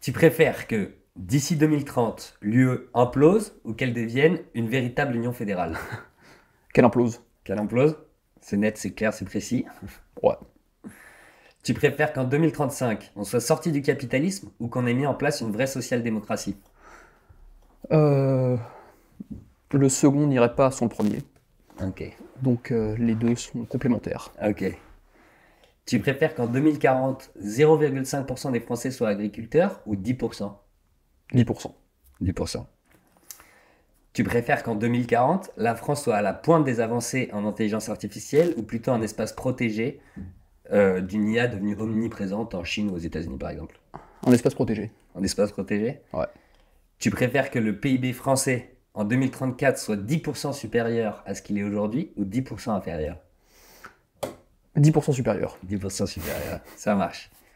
Tu préfères que d'ici 2030, l'UE implose ou qu'elle devienne une véritable union fédérale? Quelle implose. Qu'elle implose? C'est net, c'est clair, c'est précis. Ouais. Tu préfères qu'en 2035, on soit sorti du capitalisme ou qu'on ait mis en place une vraie social-démocratie? Euh, le second n'irait pas sans le premier. Ok, Donc les deux sont complémentaires. ok. Tu préfères qu'en 2040, 0,5% des Français soient agriculteurs ou 10%? 10%. 10%. Tu préfères qu'en 2040, la France soit à la pointe des avancées en intelligence artificielle ou plutôt un espace protégé d'une IA devenue omniprésente en Chine ou aux États-Unis par exemple? Un espace protégé. Un espace protégé? Ouais. Tu préfères que le PIB français en 2034 soit 10% supérieur à ce qu'il est aujourd'hui ou 10% inférieur? 10% supérieur. 10% supérieur, ça marche.